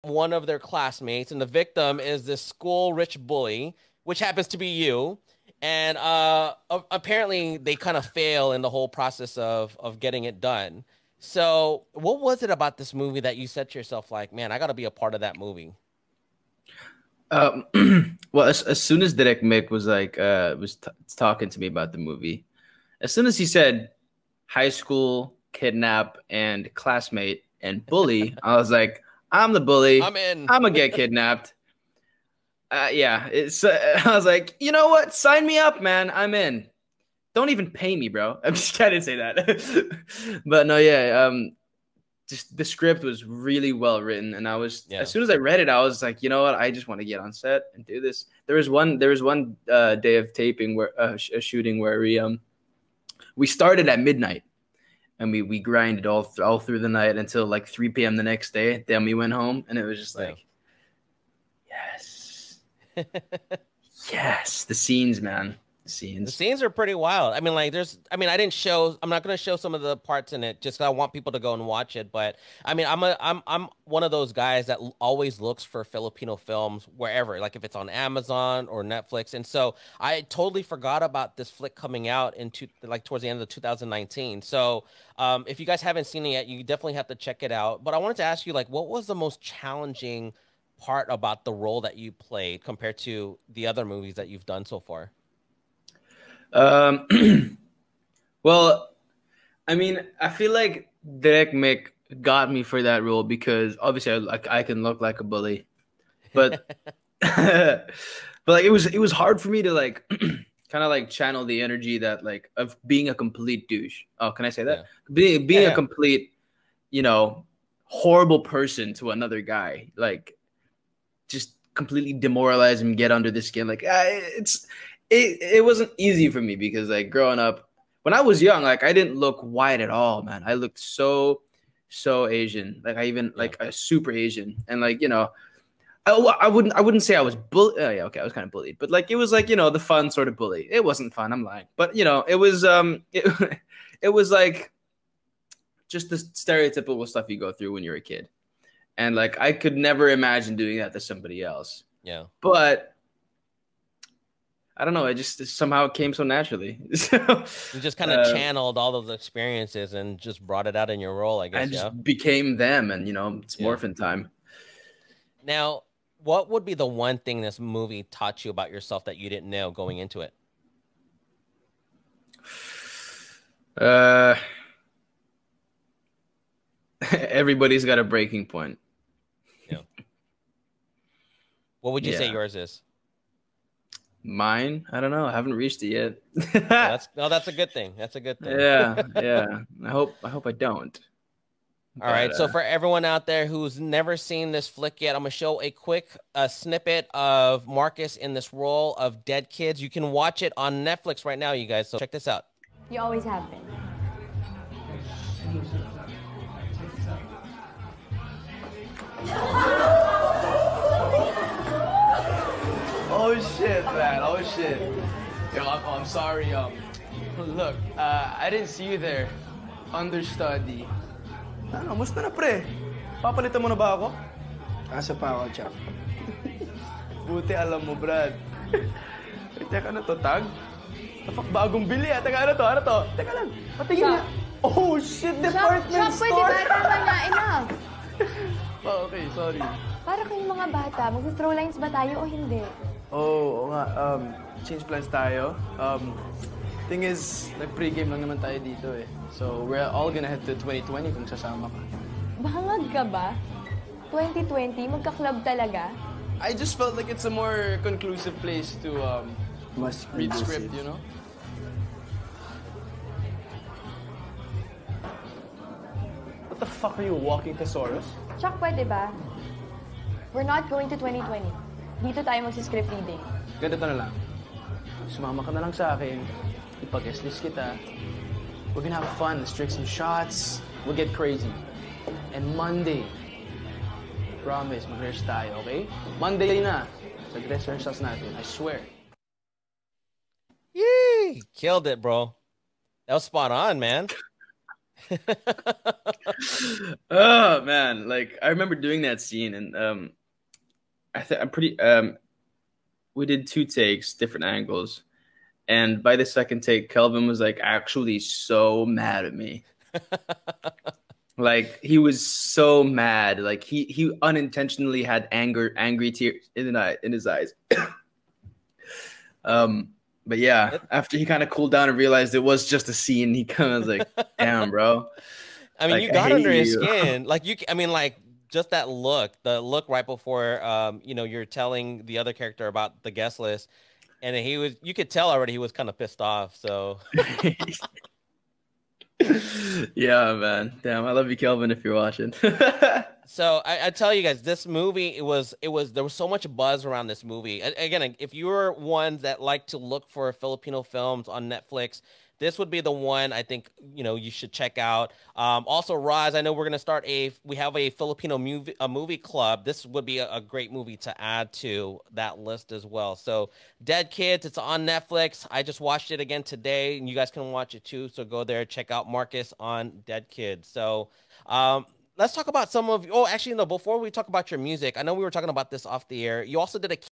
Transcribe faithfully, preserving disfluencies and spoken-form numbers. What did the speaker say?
one of their classmates, and the victim is this school rich bully, which happens to be you. And uh, a- apparently, they kind of fail in the whole process of of getting it done. So, what was it about this movie that you said to yourself, like, man, I got to be a part of that movie? Um, well, as, as soon as Derek Mick was like uh was t- talking to me about the movie, as soon as he said high school kidnap and classmate and bully, I was like, I'm the I'm bully. in. I'm gonna get kidnapped. Uh, yeah, it's. Uh, I was like, you know what? Sign me up, man. I'm in. Don't even pay me, bro. I'm just kidding. Say that, but no, yeah. Um, just the script was really well written, and I was as Yeah. soon as I read it, I was like, you know what? I just want to get on set and do this. There was one. There was one uh, day of taping where uh, sh- a shooting where we um we started at midnight and we we grinded all th- all through the night until like three p m the next day. Then we went home, and it was just Yeah. like, yes, yes, the scenes, man, the The scenes. scenes are pretty wild. I mean, like, there's, I mean, I didn't show, I'm not going to show some of the parts in it just 'cause I want people to go and watch it. But I mean, I'm a, I'm, I'm one of those guys that l- always looks for Filipino films wherever, like if it's on Amazon or Netflix. And so I totally forgot about this flick coming out into like towards the end of two thousand nineteen. So um, if you guys haven't seen it yet, you definitely have to check it out. But I wanted to ask you, like, what was the most challenging part about the role that you played compared to the other movies that you've done so far? Um, well, I mean, I feel like Derek Mick got me for that role because obviously I like I can look like a bully, but but like it was it was hard for me to like kind of like channel the energy that like of being a complete douche. Oh, can I say that? Yeah. Being Yeah, being a yeah. complete, you know, horrible person to another guy, like just completely demoralize him, get under the skin. Like uh, it's it it wasn't easy for me because like growing up when I was young, like I didn't look white at all, man. I looked so so Asian. Like I even Yeah. like a super Asian, and like you know I, I wouldn't I wouldn't say I was bullied. Uh, yeah, okay, I was kind of bullied, but like it was like you know the fun sort of bully. It wasn't fun. I'm lying, but you know it was um it, it was like just the stereotypical stuff you go through when you're a kid, and like I could never imagine doing that to somebody else. Yeah. But I don't know. It just somehow it came so naturally. So You just kind of uh, channeled all those experiences and just brought it out in your role, I I guess. Yeah. just became them, and you know it's Yeah. morphin time. Now, what would be the one thing this movie taught you about yourself that you didn't know going into it? Uh, everybody's got a breaking point. Yeah. What would you say Yeah. yours is? Mine, I don't know. I haven't reached it Oh, yet. that's no, that's a good thing. That's a good thing. Yeah, yeah. I hope I hope I don't. All But right. So uh for everyone out there who's never seen this flick yet, I'm gonna show a quick uh, snippet of Marcus in this role of Dead Kids. You can watch it on Netflix right now, you guys. So check this out. You always have been. Oh shit, man. Oh shit. Yo, I'm, I'm sorry. Um, look, uh, I didn't see you there. Understudy. Ano, musta na pre? Papalitan mo na ba ako? Asa pa ako, Chuck? Buti alam mo, Brad. Eh, teka na to, tag? Tapak bagong bili ah. Teka, ano to? Ano to? Teka lang. Patingin Shop. nga. Oh shit, Shop, department shop, pwede store. ba? Tama na, enough. Oh, okay, sorry. Para kayong mga bata, mag-throw lines ba tayo o hindi? Oh, oo nga. Um, change plans tayo. Um, thing is, nag-pregame lang naman tayo dito eh. So, we're all gonna head to twenty twenty kung sasama ka. Bangag ka ba? twenty twenty, magka-club talaga? I just felt like it's a more conclusive place to um, Mas read conducive. script, you know? What the fuck are you, walking thesaurus? Chuck, pwede ba? We're not going to twenty twenty. Dito tayo magsi-script reading. Ganito na lang. Sumama ka na lang sa akin. Ipag-guest list kita. We're gonna have fun. Let's drink some shots. We'll get crazy. And Monday, promise, mag-rehearse tayo, okay? Monday na. Mag-dress rehearsals natin. I swear. Yee! Killed it, bro. That was spot on, man. Oh man, like I remember doing that scene, and um, I think I'm pretty. Um, we did two takes, different angles, and by the second take, Kelvin was like actually so mad at me. Like he was so mad, like he he unintentionally had anger, angry tears in the in his eyes. um, but yeah, after he kind of cooled down and realized it was just a scene, he kind of was like, "Damn, bro." I mean, Like, you I got hate under his you. skin. Like you, I mean, like just that look, the look right before, um, you know, you're telling the other character about the guest list, and he was, you could tell already he was kind of pissed off. So Yeah, man. Damn, I love you, Kelvin, if you're watching. So I, I tell you guys, this movie, it was, it was, there was so much buzz around this movie. A- Again, if you're one that like to look for Filipino films on Netflix, this would be the one I think, you know, you should check out. Um, also, Roz, I know we're gonna start a, we have a Filipino movie, a movie club. This would be a, a great movie to add to that list as well. So, Dead Kids, it's on Netflix. I just watched it again today, and you guys can watch it too. So go there, check out Marcus on Dead Kids. So. Um, let's talk about some of. Oh, actually, no. Before we talk about your music, I know we were talking about this off the air. You also did a